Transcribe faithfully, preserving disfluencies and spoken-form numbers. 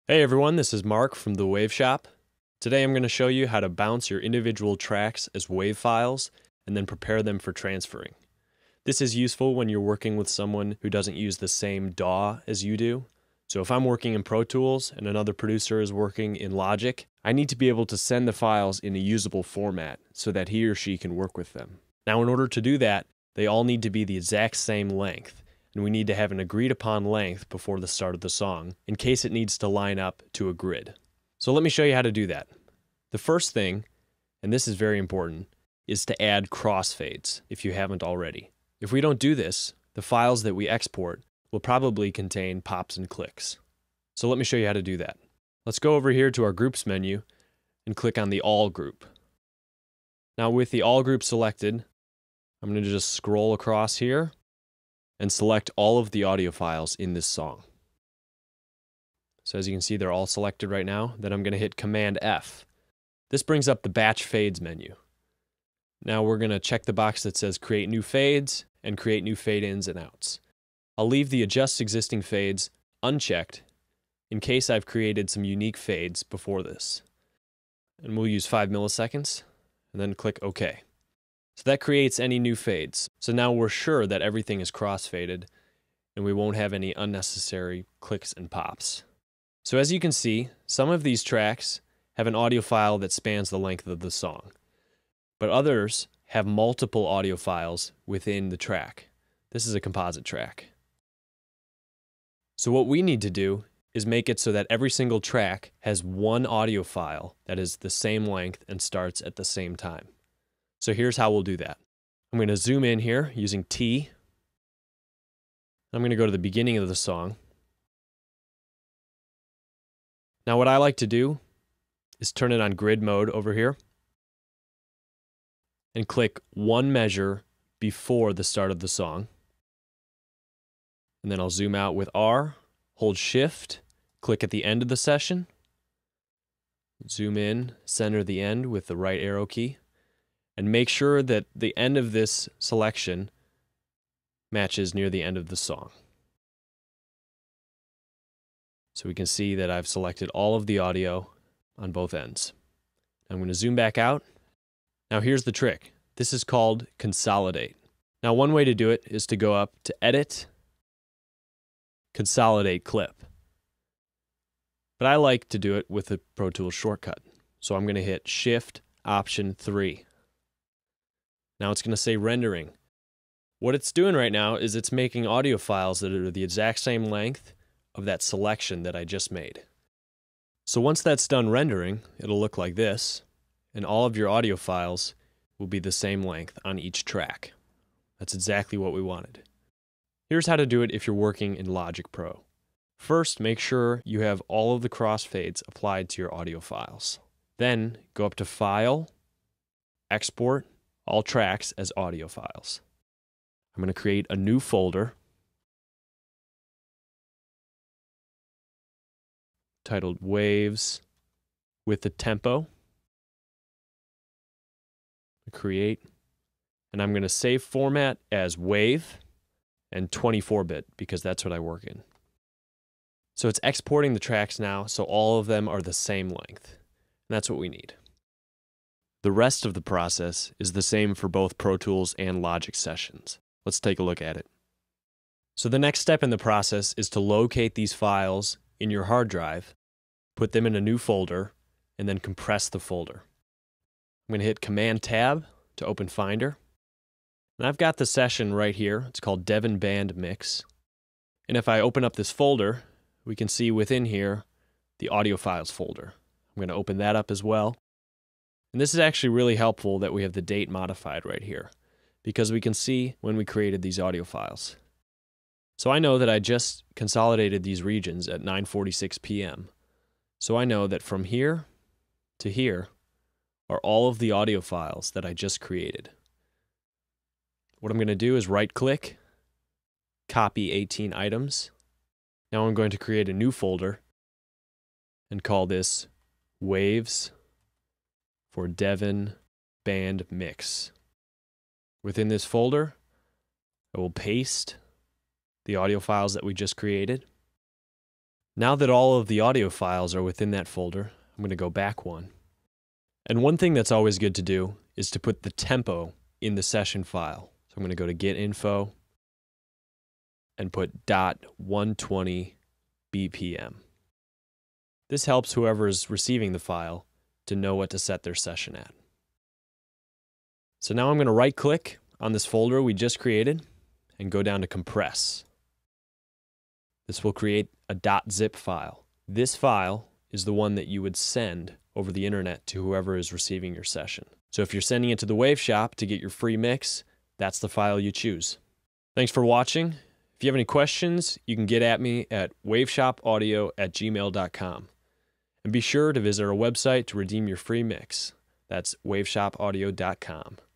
Hey everyone, this is Mark from the WAV Shop. Today I'm going to show you how to bounce your individual tracks as WAV files and then prepare them for transferring. This is useful when you're working with someone who doesn't use the same D A W as you do. So if I'm working in Pro Tools and another producer is working in Logic, I need to be able to send the files in a usable format so that he or she can work with them. Now in order to do that, they all need to be the exact same length, and we need to have an agreed upon length before the start of the song in case it needs to line up to a grid. So let me show you how to do that. The first thing, and this is very important, is to add crossfades if you haven't already. If we don't do this, the files that we export will probably contain pops and clicks. So let me show you how to do that. Let's go over here to our groups menu and click on the all group. Now with the all group selected, I'm going to just scroll across here and select all of the audio files in this song. So as you can see, they're all selected right now. Then I'm going to hit Command F. This brings up the Batch Fades menu. Now we're going to check the box that says Create New Fades and Create New Fade-ins and Outs. I'll leave the Adjust Existing Fades unchecked in case I've created some unique fades before this. And we'll use five milliseconds and then click OK. So that creates any new fades. So now we're sure that everything is crossfaded and we won't have any unnecessary clicks and pops. So as you can see, some of these tracks have an audio file that spans the length of the song, but others have multiple audio files within the track. This is a composite track. So what we need to do is make it so that every single track has one audio file that is the same length and starts at the same time. So here's how we'll do that. I'm going to zoom in here using T. I'm going to go to the beginning of the song. Now what I like to do is turn it on grid mode over here and click one measure before the start of the song. And then I'll zoom out with R, hold Shift, click at the end of the session, zoom in, center the end with the right arrow key, and make sure that the end of this selection matches near the end of the song. So we can see that I've selected all of the audio on both ends. I'm going to zoom back out. Now here's the trick. This is called Consolidate. Now one way to do it is to go up to Edit, Consolidate Clip. But I like to do it with the Pro Tools shortcut. So I'm going to hit Shift Option three. Now it's going to say rendering. What it's doing right now is it's making audio files that are the exact same length of that selection that I just made. So once that's done rendering, it'll look like this, and all of your audio files will be the same length on each track. That's exactly what we wanted. Here's how to do it if you're working in Logic Pro. First, make sure you have all of the crossfades applied to your audio files. Then go up to File, Export, all tracks as audio files. I'm going to create a new folder titled Waves with the tempo. Create, and I'm going to save format as WAV and twenty-four bit because that's what I work in. So it's exporting the tracks now, so all of them are the same length. And that's what we need. The rest of the process is the same for both Pro Tools and Logic sessions. Let's take a look at it. So the next step in the process is to locate these files in your hard drive, put them in a new folder, and then compress the folder. I'm going to hit Command Tab to open Finder. And I've got the session right here. It's called Devon Band Mix. And if I open up this folder, we can see within here the audio files folder. I'm going to open that up as well. And this is actually really helpful that we have the date modified right here, because we can see when we created these audio files. So I know that I just consolidated these regions at nine forty-six p m So I know that from here to here are all of the audio files that I just created. What I'm going to do is right-click, copy eighteen items. Now I'm going to create a new folder and call this Waves for Devon Band Mix. Within this folder, I will paste the audio files that we just created. Now that all of the audio files are within that folder, I'm going to go back one. And one thing that's always good to do is to put the tempo in the session file. So I'm going to go to Get Info and put dot one twenty B P M. This helps whoever is receiving the file to know what to set their session at. So now I'm going to right click on this folder we just created and go down to Compress. This will create a .zip file. This file is the one that you would send over the internet to whoever is receiving your session. So if you're sending it to the WAV shop to get your free mix, that's the file you choose. Thanks for watching. If you have any questions, you can get at me at waveshopaudio at gmail dot com. And be sure to visit our website to redeem your free mix. That's waveshopaudio dot com.